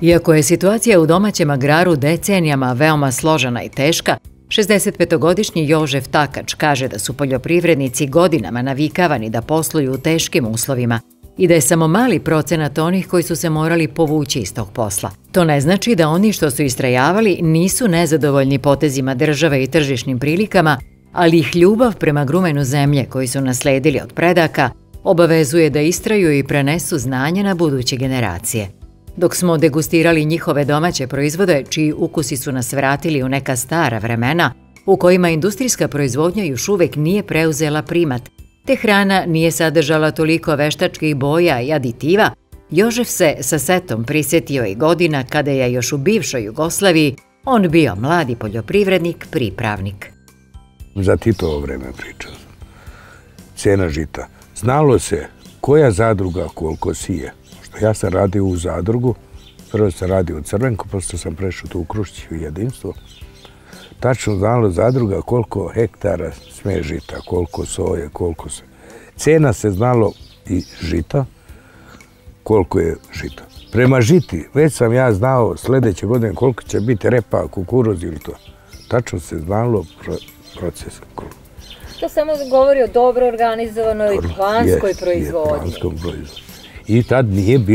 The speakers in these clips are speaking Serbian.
Iako je situacija u domaćem agraru decenijama veoma složena i teška, 65-godišnji Jožef Takač kaže da su poljoprivrednici godinama navikavani da posluju u teškim uslovima i da je samo mali procenat onih koji su se morali povući iz tog posla. To ne znači da oni što su istrajavali nisu nezadovoljni potezima države i tržišnim prilikama, ali ih ljubav prema grumenu zemlje koji su nasledili od predaka obavezuje da istraju i prenesu znanje na buduće generacije. Dok smo degustirali njihove domaće proizvode, čiji ukusi su nas vratili u neka stara vremena, u kojima industrijska proizvodnja još uvek nije preuzela primat, te hrana nije sadržala toliko veštačkih boja i aditiva, Jožef se sa setom prisjetio i godina kada je još u bivšoj Jugoslaviji on bio mladi poljoprivrednik, pripravnik. Za Titovo vreme pričao sam. Cena žita. Znalo se koja zadruga koliko sije. Što ja sam radio u zadrugu, prvo sam radio u Crvenku, posle sam prešao tu u Kruščić u jedinstvo. Tačno znalo zadruga koliko hektara sme žita, koliko soje, koliko se... Cena se znalo i žita, koliko je žita. Prema žiti, već sam ja znao sljedeće godine koliko će biti repa, kukuruz ili to. Tačno se znalo proces. To samo govori o dobro organizovanoj planskoj proizvodnji. I tad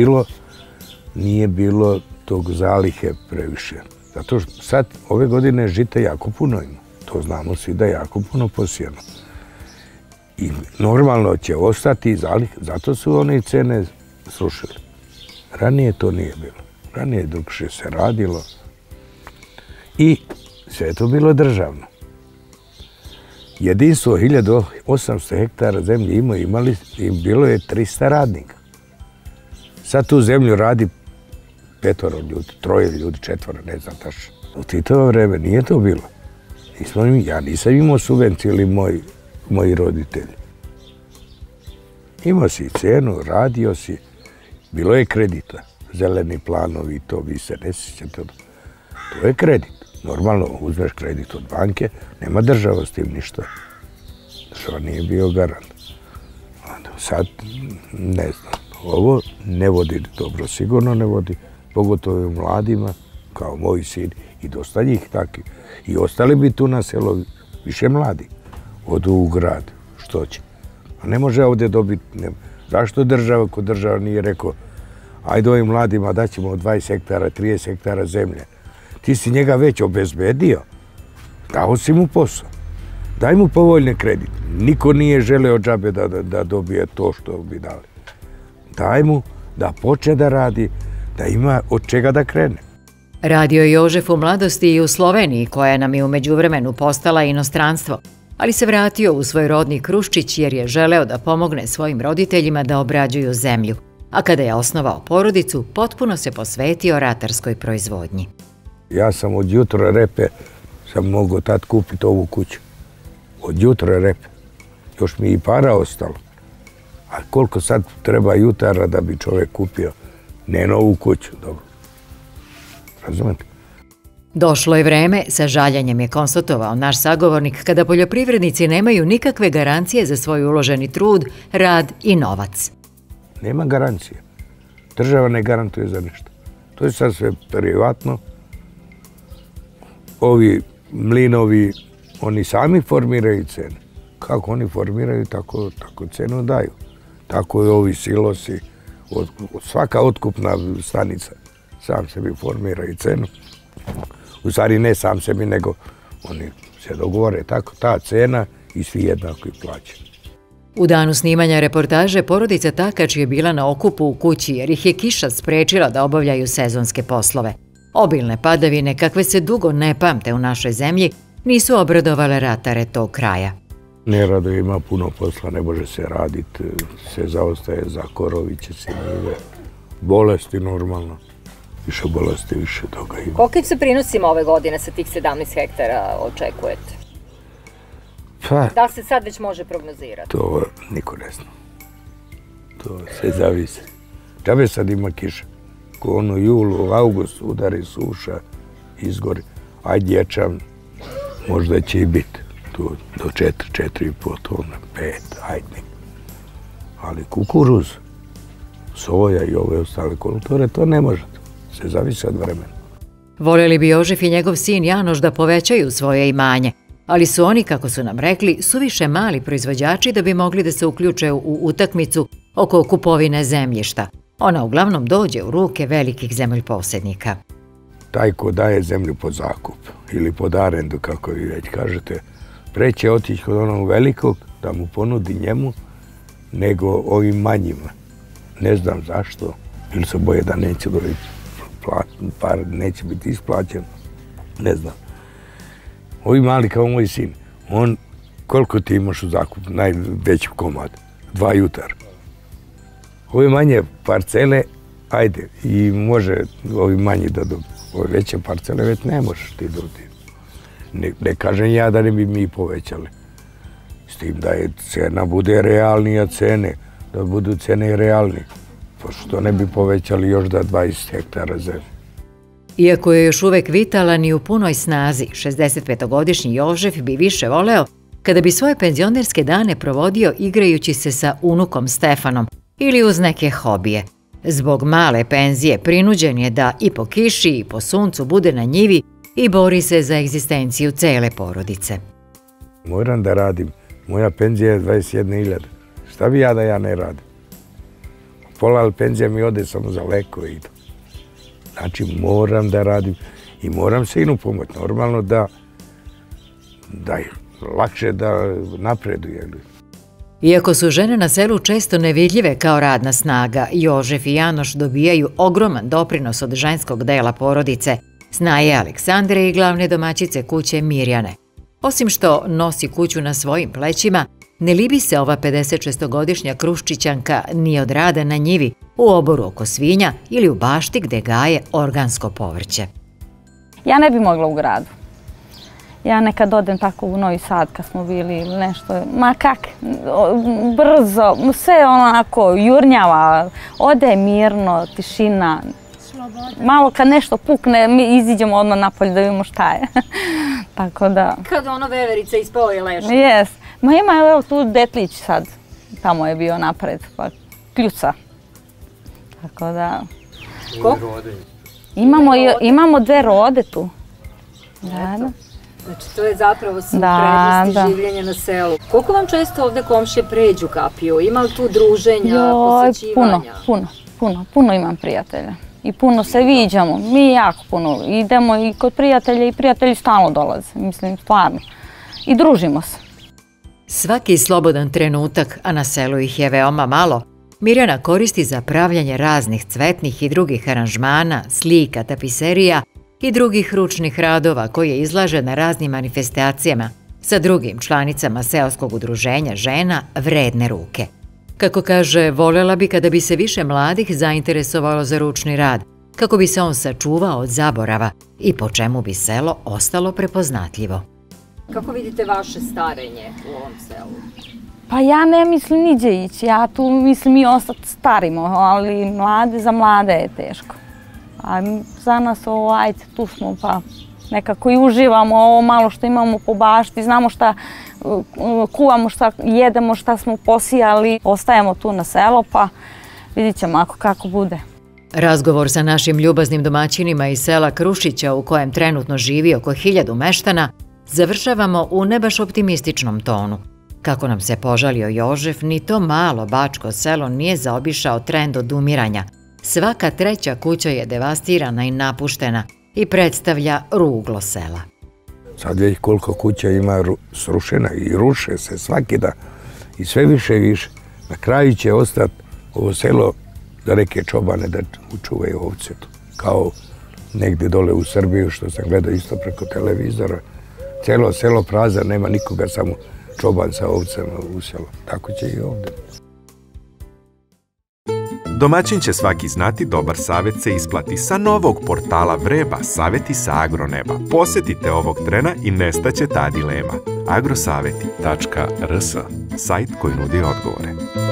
nije bilo tog zalihe previše. Zato što sad ove godine žita jako puno ima. To znamo svi da je jako puno posijano. I normalno će ostati zalih, zato su one cene srušile. Ranije to nije bilo. Ranije drugše se radilo i sve je to bilo državno. Jedinstvo 1800 hektara zemlje imali i bilo je 300 radnika. Sad tu zemlju radi 5 ljudi, 3 ljudi, 4, ne znam tačno. U Titovo vreme nije to bilo. Ja nisam imao subvenciju ili moji roditelji. Imao si cenu, radio si, bilo je kredita, zeleni planovi, to vi se ne sjećate. To je kredit. Normalno uzmeš kredit od banke, nema država s tim ništa. Država nije bio garant. Sad, ne znam, ovo ne vodi dobro, sigurno ne vodi, pogotovo mladima, kao moj sin i dosta njih takvi. I ostali bi tu na selo više mladi, odu u grad, što će. A ne može ovdje dobiti, zašto država, ko država nije rekao, ajde ovim mladima daćemo 20 hektara, 30 hektara zemlje. Ti si njega već obezbedio, dao si mu posao. Daj mu povoljne kredite. Niko nije želeo džabe da dobije to što bi dali. Daj mu da počne da radi, da ima od čega da krene. Radio je Jožef u mladosti i u Sloveniji, koja nam je u međuvremenu postala inostranstvo, ali se vratio u svoj rodni Kruščić jer je želeo da pomogne svojim roditeljima da obrađuju zemlju. A kada je osnovao porodicu, potpuno se posvetio ratarskoj proizvodnji. Ja sam od jutra repe, sam mogao tad kupiti ovu kuću. Od jutra repe. Još mi i para ostalo. A koliko sad treba jutara da bi čovjek kupio ne novu kuću, dobro. Razumete? Došlo je vreme, sa žaljenjem je konstatovao naš sagovornik, kada poljoprivrednici nemaju nikakve garancije za svoj uloženi trud, rad i novac. Nema garancije. Država ne garantuje za ništa. To je sad sve privatno. Ovi mlinovi, oni sami formiraju cene. Kako oni formiraju, tako cenu daju. Tako i ovi silosi, svaka otkupna stanica sam sebi formiraju cenu. U stvari ne sam sebi, nego oni se dogovore tako, ta cena i svi jednako i plaćaju. U danu snimanja reportaže porodica Takač je bila na okupu u kući jer ih je kiša sprečila da obavljaju sezonske poslove. Obilne padavine, kakve se dugo ne pamte u našoj zemlji, nisu obradovale ratare tog kraja. Nerado ima puno posla, ne može se raditi, se zaostaje za koroviće, sinove, bolesti normalno. Više bolesti, više toga ima. Koliko se prinosima ove godine sa tih 17 hektara očekujete? Da se sad već može prognozirati? To niko ne zna. To se zavisi. Džabe sad ima kiša. Ko ono julu, august, udari suša, izgori. Ajde ječam, možda će i biti. Do 4,5 tona, 5, ajde. Ali kukuruz, soja i ove ostale kulture, to ne možete. Sve zavisi od vremena. Voljeli bi Jožef i njegov sin Janoš da povećaju svoje imanje, ali su oni, kako su nam rekli, suviše mali proizvođači da bi mogli da se uključe u utakmicu oko kupovine zemljišta. Ona uglavnom dođe u ruke velikih zemljoposednika. Taj ko daje zemlju pod zakup ili pod arendu, kako vi već kažete, preće otići kod onog velikog da mu ponudi njemu nego ovim manjima. Ne znam zašto, ili se boje da neće dobiti par, neće biti isplaćen, ne znam. Ovi mali kao moj sin, on, koliko ti imaš u zakup, najveći komad, 2 jutara. Ove manje parcele, ajde, i može ovi manji da dobiju. Ove veće parcele već ne možeš ti dobiti. Ne kažem ja da ne bi mi povećali. S tim da je cena bude realnija cene, da budu cene realnije. Pa što ne bi povećali još da 20 hektara zemlje. Iako je još uvek vitalan i u punoj snazi, 65-godišnji Jožef bi više voleo kada bi svoje penzionerske dane provodio igrajući se sa unukom Stefanom ili uz neke hobije. Zbog male penzije prinuđen je da i po kiši i po suncu bude na njivi i bori se za egzistenciju cele porodice. Moram da radim. Moja penzija je 21.000. Šta bi ja da ja ne radim? Pola penzija mi ode samo za lekove i to. Znači, moram da radim i moram sinu pomoći. Normalno da je lakše da napreduje. Iako su žene na selu često nevidljive kao radna snaga, Jožef i Janoš dobijaju ogroman doprinos od ženskog dela porodice, snaje Aleksandre i glavne domaćice kuće Mirjane. Osim što nosi kuću na svojim plećima, ne libi se ova 56-godišnja Kruščićanka ni od rada na njivi, u oboru oko svinja ili u bašti gde gaje organsko povrće. Ja ne bi mogla u gradu. Ja nekad odem tako u Novi Sad kad smo bili ili nešto, ma kak, brzo, sve onako jurnjava, ode mirno, tišina. Malo kad nešto pukne, mi iziđemo odmah napolje da vidimo šta je. Tako da... Kad ono veverica ispao i leži. Jes. Ma ima evo tu detlić sad, tamo je bio napred, pa kljuca. Tako da... Koliko? Imamo 2 rode tu. Da. Znači, to je zapravo su prednosti življenja na selu. Koliko vam često ovde komšije pređu kapiju? Ima li tu druženja, posjećivanja? Puno imam prijatelja. I puno se viđamo. Mi jako puno idemo i kod prijatelja i prijatelji stalno dolaze. Mislim, stvarno. I družimo se. Svaki slobodan trenutak, a na selu ih je veoma malo, Mirjana koristi za pravljanje raznih cvetnih i drugih aranžmana, slika, tapiserija i drugih ručnih radova koje izlaže na raznim manifestacijama sa drugim članicama seoskog udruženja žena Vredne ruke. Kako kaže, voljela bi kada bi se više mladih zainteresovalo za ručni rad, kako bi se on sačuvao od zaborava i po čemu bi selo ostalo prepoznatljivo. Kako vidite vaše starenje u ovom selu? Pa ja ne mislim niđe ići, ja tu mislim i ostati starimo, ali za mlade je teško. A za nas ajde, tu smo pa nekako i uživamo ovo malo što imamo po bašti, znamo šta kuvamo, šta jedemo, šta smo posijali, ostajemo tu na selo pa vidit ćemo kako bude. Razgovor sa našim ljubaznim domaćinima iz sela Krušića u kojem trenutno živi oko 1000 meštana završavamo u ne baš optimističnom tonu. Kako nam se požalio Jožef, ni to malo bačko selo nije zaobišao trend odumiranja. Svaka 3. kuća je devastirana i napuštena i predstavlja ruglo sela. Sad već koliko kuća ima srušena i ruše se svaki dan i sve više i više. Na kraju će ostati ovo selo za neke čobane da učuvaju ovce. Kao negdje dole u Srbiju što sam gledao isto preko televizora. Celo selo prazan, nema nikoga, samo čoban sa ovcama u selu. Tako će i ovdje. Domaćin će svaki znati, dobar savjet se isplati. Sa novog portala Vreba, savjeti sa agroneba. Posjetite ovog trena i nestaće ta dilema. agrosaveti.rs, sajt koji nudi odgovore.